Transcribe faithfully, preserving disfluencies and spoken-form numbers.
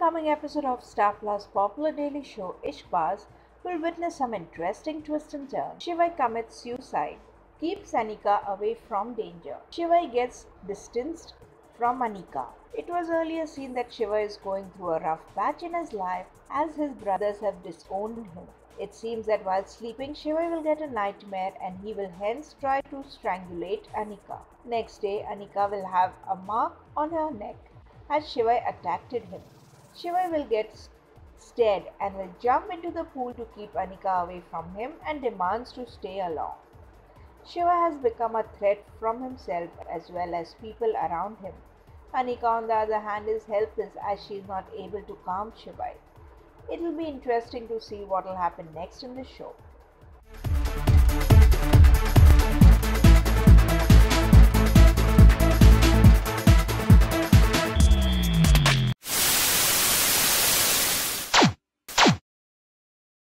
upcoming episode of Star Plus popular daily show Ishbaz will witness some interesting twists and turns. Shivai commits suicide, keeps Anika away from danger. Shivai gets distanced from Anika. It was earlier seen that Shiva is going through a rough patch in his life as his brothers have disowned him. It seems that while sleeping, Shiva will get a nightmare and he will hence try to strangulate Anika. Next day, Anika will have a mark on her neck as Shiva attacked him. Shiva will get scared and will jump into the pool to keep Anika away from him and demands to stay along. Shiva has become a threat from himself as well as people around him. Anika, on the other hand, is helpless as she is not able to calm Shiva. It will be interesting to see what will happen next in the show.